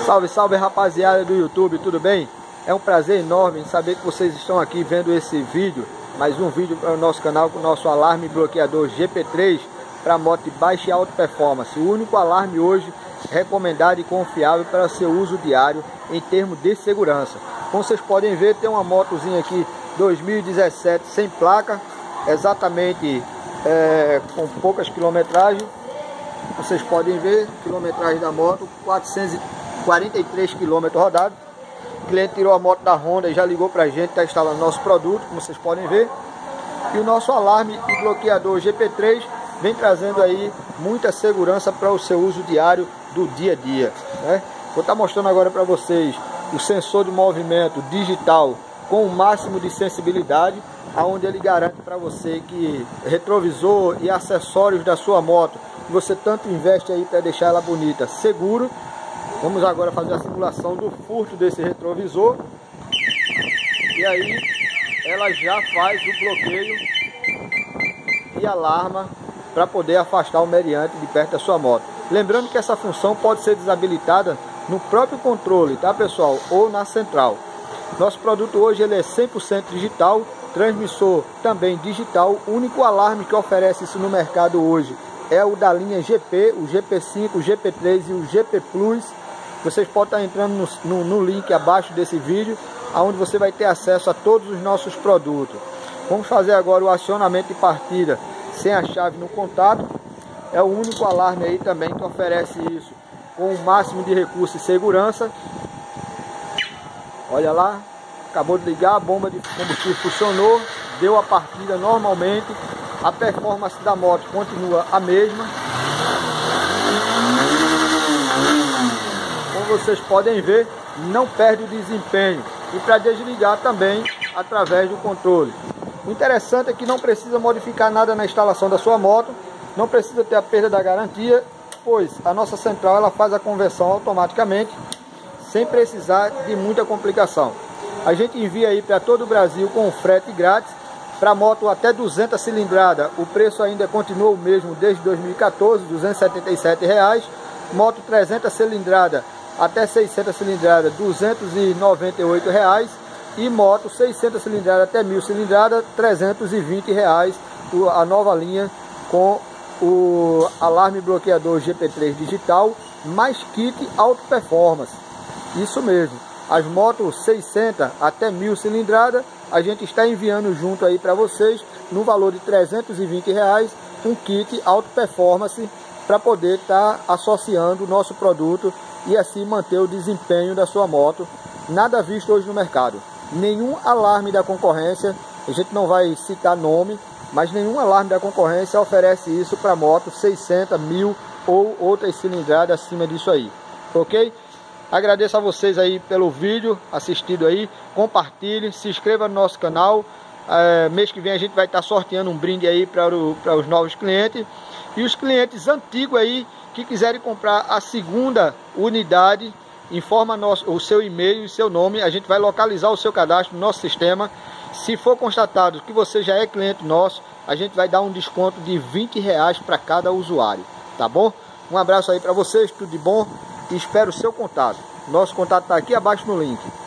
Salve, salve rapaziada do YouTube, tudo bem? É um prazer enorme em saber que vocês estão aqui vendo esse vídeo, mais um vídeo para o nosso canal com o nosso alarme bloqueador GP3 para moto de baixa e alta performance. O único alarme hoje recomendado e confiável para seu uso diário em termos de segurança. Como vocês podem ver, tem uma motozinha aqui 2017 sem placa, exatamente com poucas quilometragens. Vocês podem ver, quilometragem da moto, 443 km rodados. O cliente tirou a moto da Honda e já ligou pra gente, está instalando nosso produto, como vocês podem ver. E o nosso alarme e bloqueador GP3 vem trazendo aí muita segurança para o seu uso diário do dia a dia, né? Vou estar mostrando agora para vocês o sensor de movimento digital com o máximo de sensibilidade, aonde ele garante para você que retrovisor e acessórios da sua moto, que você tanto investe aí para deixar ela bonita, seguro. Vamos agora fazer a simulação do furto desse retrovisor. E aí ela já faz o bloqueio e alarma para poder afastar o meliante de perto da sua moto. Lembrando que essa função pode ser desabilitada no próprio controle, tá pessoal? Ou na central. Nosso produto hoje ele é 100% digital, transmissor também digital. O único alarme que oferece isso no mercado hoje é o da linha GP, o GP5, o GP3 e o GP Plus. Vocês podem estar entrando no link abaixo desse vídeo, onde você vai ter acesso a todos os nossos produtos. Vamos fazer agora o acionamento de partida sem a chave no contato. É o único alarme aí também que oferece isso com o máximo de recurso e segurança. Olha lá, acabou de ligar, a bomba de combustível funcionou, deu a partida normalmente. A performance da moto continua a mesma. Como vocês podem ver, não perde o desempenho. E para desligar também através do controle. O interessante é que não precisa modificar nada na instalação da sua moto, não precisa ter a perda da garantia, pois a nossa central ela faz a conversão automaticamente, sem precisar de muita complicação. A gente envia aí para todo o Brasil com frete grátis. Para moto até 200 cilindrada, o preço ainda continua o mesmo desde 2014, R$ 277,00. Moto 300 cilindrada até 600 cilindrada, R$ 298,00. E moto 600 cilindrada até 1000 cilindrada, R$ 320,00. A nova linha com o alarme bloqueador GP3 digital, mais kit Auto Performance. Isso mesmo. As motos 600 até 1000 cilindrada, a gente está enviando junto aí para vocês, no valor de R$ 320,00, um kit Auto Performance para poder estar associando o nosso produto e assim manter o desempenho da sua moto. Nada visto hoje no mercado. Nenhum alarme da concorrência, a gente não vai citar nome, mas nenhum alarme da concorrência oferece isso para moto 600, 1000 ou outras cilindradas acima disso aí, ok? Agradeço a vocês aí pelo vídeo assistido aí, compartilhe, se inscreva no nosso canal. Mês que vem a gente vai estar sorteando um brinde aí para os novos clientes. E os clientes antigos aí que quiserem comprar a segunda unidade, informa o seu e-mail e seu nome, a gente vai localizar o seu cadastro no nosso sistema. Se for constatado que você já é cliente nosso, a gente vai dar um desconto de R$20 para cada usuário, tá bom? Um abraço aí para vocês, tudo de bom e espero o seu contato. Nosso contato está aqui abaixo no link.